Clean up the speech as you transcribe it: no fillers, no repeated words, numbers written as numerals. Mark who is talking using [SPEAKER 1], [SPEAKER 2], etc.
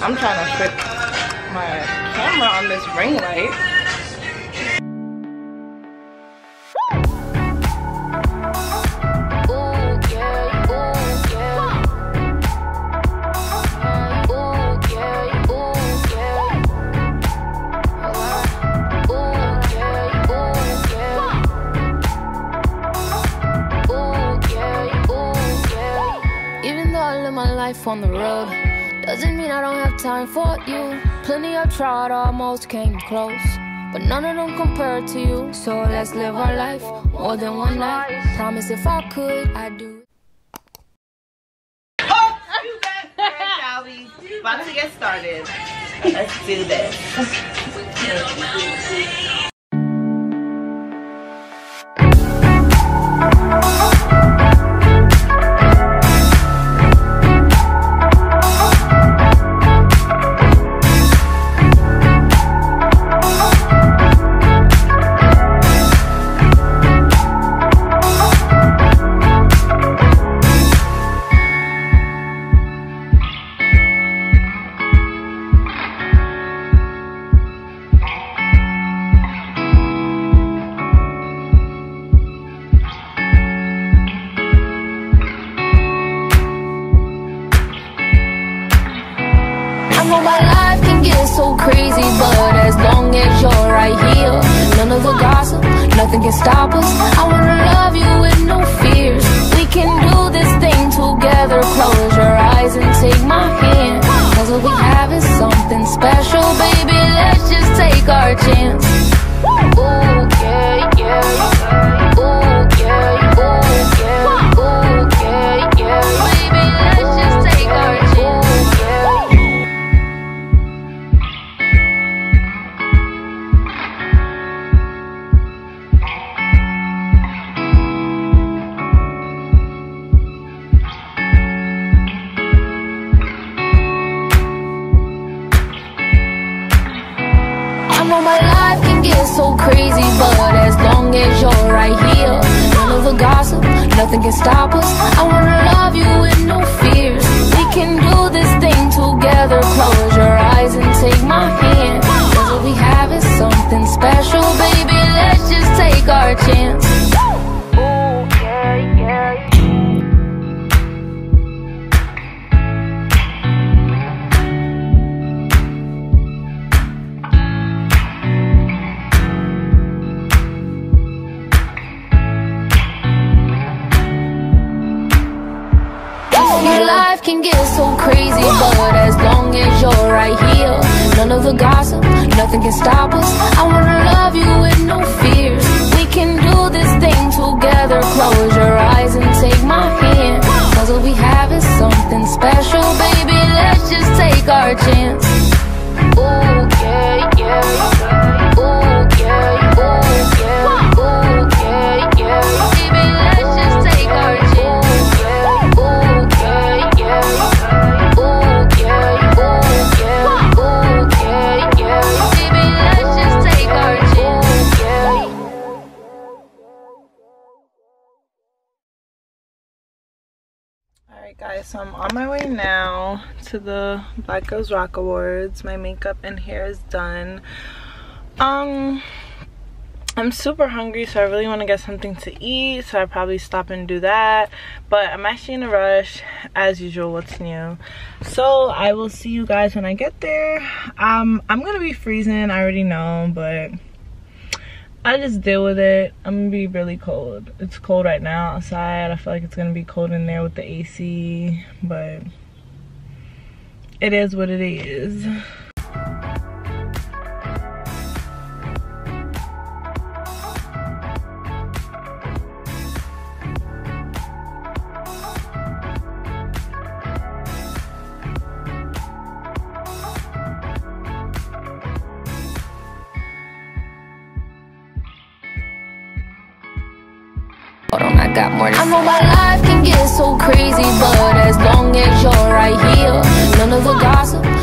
[SPEAKER 1] I'm trying to fix my camera on this ring light.
[SPEAKER 2] On the road doesn't mean I don't have time for you. Plenty I've tried, almost came close, but none of them compare to you. So let's live our life more than one night. Promise if I could, I'd do it.
[SPEAKER 1] Oh, you got there, shall we? About to get started. Let's do this.
[SPEAKER 2] My life can get so crazy, but as long as you're right here, none of the gossip, nothing can stop us. I wanna love you with no fears. We can do this thing together. Close your eyes and take my hand, 'cause what we have is something special, baby. Let's just take our chance. Ooh, yeah, yeah. Ooh, yeah, ooh, yeah. Ooh, yeah, yeah. Baby, let's just take our chance. My life can get so crazy, but as long as you're right here, none of the gossip, nothing can stop us. I wanna love you with no fears. We can do this thing together. Close your eyes and take my hand, 'cause what we have is something special, baby. Let's just take our chance. Ooh, yeah, yeah. Life can get so crazy, but as long as you're right here, none of the gossip, nothing can stop us. I wanna love you with no fears. We can do this thing together. Close your eyes and take my hand, 'cause what we have is something special, baby. Let's just take our chance. Ooh, yeah, yeah. Ooh, yeah, ooh, yeah. Ooh, yeah, yeah. Baby, let's just take our chance.
[SPEAKER 1] Alright guys, so I'm on my way now to the Black Girls Rock Awards. My makeup and hair is done. I'm super hungry, so I really want to get something to eat, so I'll probably stop and do that. But I'm actually in a rush, as usual. What's new? So I will see you guys when I get there. I'm gonna be freezing, I already know, but I just deal with it. I'm gonna be really cold. It's cold right now outside. I feel like it's gonna be cold in there with the AC, but it is what it is.
[SPEAKER 2] I got more. I know my life can get so crazy, but as long as you're right here, none of the gossip,